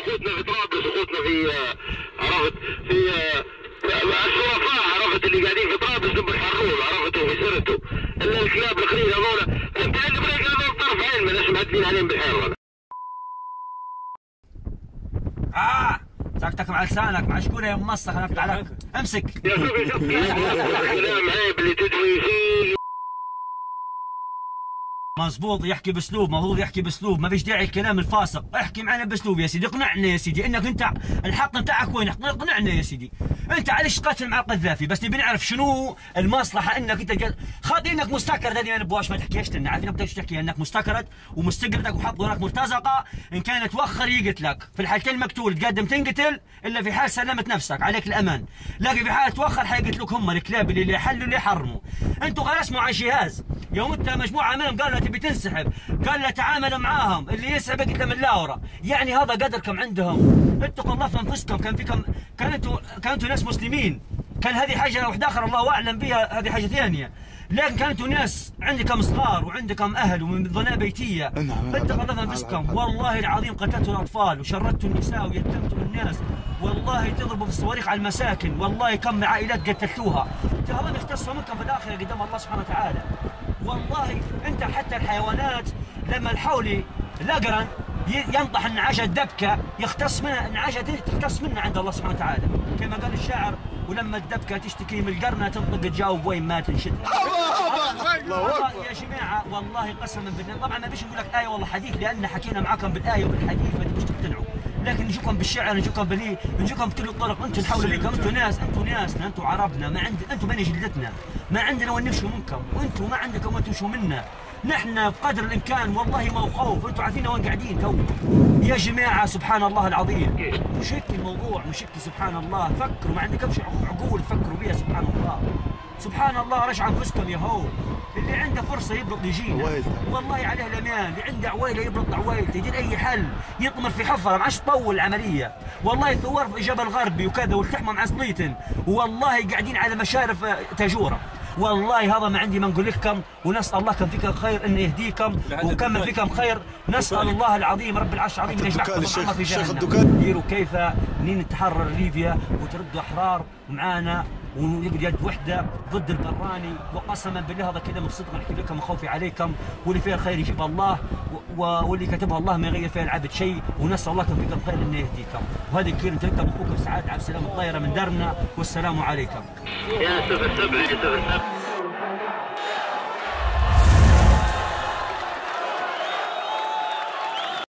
اخوتنا في طرابلس، اخوتنا في عرفت في الشرفاء، عرفت اللي قاعدين في طرابلس جنب الحرون، عرفت وفي سرته الا الكلاب الاخرين هذول. انت عندك بريك هذول طرف عين، ماناش معدلين عليهم بالحيل. ساكتك مع لسانك، مع شكون يا ممسخ، انا اقطع لك. امسك يا شوف كلام عيب اللي تدوي فيه. مظبوط، يحكي باسلوب، المفروض يحكي باسلوب، ما فيش داعي الكلام الفاسق، احكي معنا باسلوب يا سيدي، اقنعنا يا سيدي انك انت الحق نتاعك وين، اقنعنا يا سيدي. انت علاش تقاتل مع القذافي؟ بس نبي نعرف شنو المصلحه انك انت خاطي انك مستكرد. هذه ما نبغاش، ما تحكيش لنا، عارفين بدك تحكي انك مستكرد ومستقردك وحاط وراك مرتزقه. ان كانت توخر يقتلك، في الحالتين مقتول، تقدم تنقتل الا في حال سلمت نفسك عليك الامان، لكن في حال توخر حيقتلوك هم الكلاب اللي حلوا اللي حرموا. انتم غرسموا على جهاز، يوم انت مجموعه منهم قالوا تبي تنسحب، قال له تعامل معاهم، اللي يسحب قدام من اللاوره. يعني هذا قدركم عندهم. اتقوا الله في انفسكم. كان فيكم، كانتوا ناس مسلمين، كان هذه حاجه واحده اخرى الله اعلم بها، هذه حاجه ثانيه. لكن كانتوا ناس عندكم صغار وعندكم اهل ومن ظناء بيتيه. اتقوا الله في انفسكم. والله العظيم قتلتوا الاطفال وشردتوا النساء ويتمتوا الناس، والله تضربوا في الصواريخ على المساكن، والله كم عائلات قتلتوها. هذا يختص منكم في الاخره قدام الله سبحانه وتعالى. والله انت حتى الحيوانات لما الحولي الاقرن ينطح النعاجه الدبكه يختص منها، النعاجه تختص منها عند الله سبحانه وتعالى، كما قال الشاعر ولما الدبكه تشتكي من القرنه تنطق تجاوب وين ما تنشدها. الله يا جماعه والله قسما بالله، طبعا ما بيش نقول لك ايه والله حديث، لان حكينا معاكم بالايه وبالحديث ما تبوش تقتنعوا، لكن نجيكم بالشعر، نجيكم بكل الطرق. انتم نحاول لكم، انتم ناسنا، انتم عربنا، ما عند انتم بني جلدتنا، ما عندنا وين نمشوا منكم، وانتم ما عندكم وين تمشوا منا. نحن بقدر الامكان والله ما هو خوف، انتم عارفين وين قاعدين تو يا جماعه. سبحان الله العظيم، مش هيك الموضوع، مش هيك. سبحان الله، فكروا، ما عندكمش عقول تفكروا بها. سبحان الله، سبحان الله. رجعوا انفسكم يا هو. اللي عنده فرصه يبرط يجينا، والله عليه الامان. اللي عنده عويله يبرط عويلته، يدير اي حل، يطمر في حفره، ما عادش تطول العمليه. والله ثوار في جبل غربي وكذا والتحموا مع سليطن، والله قاعدين على مشارف تاجوره. والله هذا ما عندي ما نقول لكم، ونسال الله كم فيكم خير انه يهديكم، وكم فيكم خير نسال الله العظيم رب العرش العظيم ان يجمعكم معنا في جهنم. ديروا كيف منين نتحرر ليبيا وتردوا احرار معانا ونقعد يد وحده ضد البراني. وقسما بالله هذا كلام الصدق نحكي لكم وخوفي عليكم، واللي فيها الخير يجيبها الله، واللي كتبها الله ما يغير فيها العبد شيء. ونسال الله كم فيكم خير انه يهديكم. وهذه كلمه لكم اخوكم سعاد عبد السلام الطايره من درنا، والسلام عليكم. يا 07 7